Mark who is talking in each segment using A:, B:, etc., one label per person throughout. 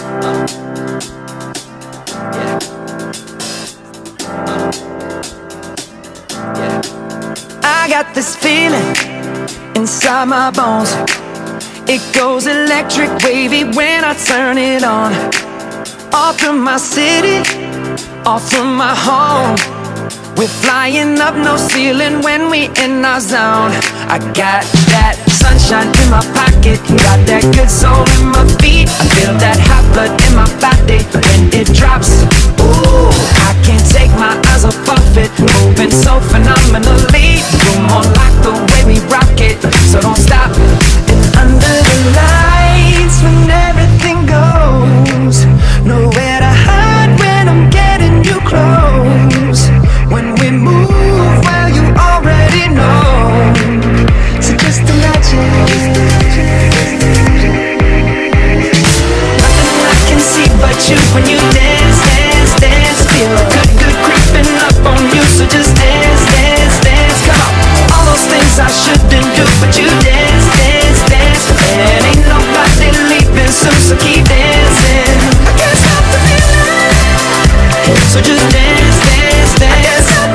A: I got this feeling inside my bones. It goes electric wavy when I turn it on. Off from my city, off from my home. We're flying up, no ceiling when we in our zone. I got that sunshine in my pocket, got that good soul in my feet. I feel that hot blood in my body when it drops. Ooh, I can't take my eyes off of it, moving so phenomenally. You're more like the way we rock it, so don't stop. And under the lights when everything goes, nowhere to hide when I'm getting you close. When we move, well, you already know. So just imagine. Nothing I can see but you when you dance, dance, dance. Feel good, good creeping up on you. So just dance, dance, dance. Come on. All those things I shouldn't do, but you dance, dance, dance. And ain't nobody leaving soon, so keep dancing. I can't stop the feeling. So just dance, dance, dance.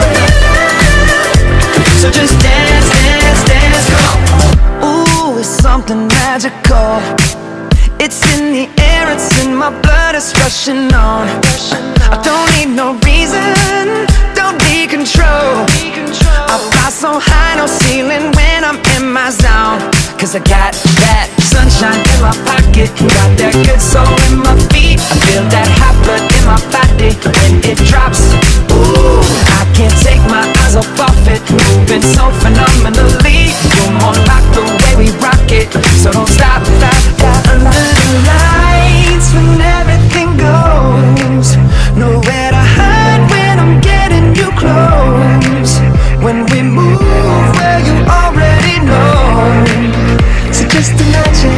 A: So just dance, dance, dance, come on. Ooh, it's something magical. It's in the air, it's in my blood, it's rushing on. I don't need no reason, don't need control. I fly so high, no ceiling when I'm in my zone. Cause I got that sunshine in my pocket, got that good soul in my feet. I feel that hot blood in my body when it drops. Ooh, I can't take my eyes off of it, moving so phenomenally. You're more like the way we rock it, so don't stop, stop, stop. Under the lights when everything goes, nowhere to hide when I'm getting you close. When we move, well, you already know. So just imagine.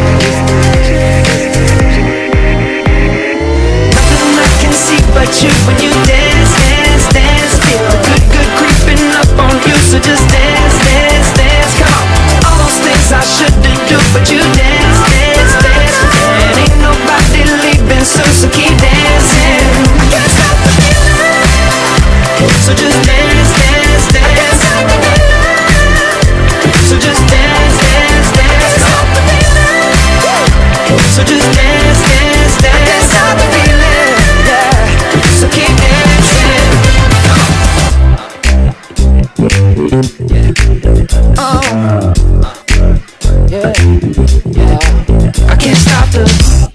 A: Nothing I can see but you when you dance, dance, dance. Feel good, good creeping up on you. So just dance, dance, dance. Come on. All those things I shouldn't do, but you dance, dance, dance. And ain't nobody leaving soon, so keep dancing. I can't stop the feeling. So just dance, dance, dance. So just dance, dance, dance. So just dance, dance, dance. I can't stop the feeling, yeah. So keep dancing. Oh, yeah, yeah. I can't stop the.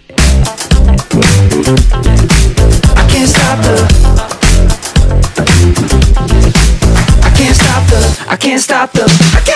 A: I can't stop the. I can't stop the. I can't stop the.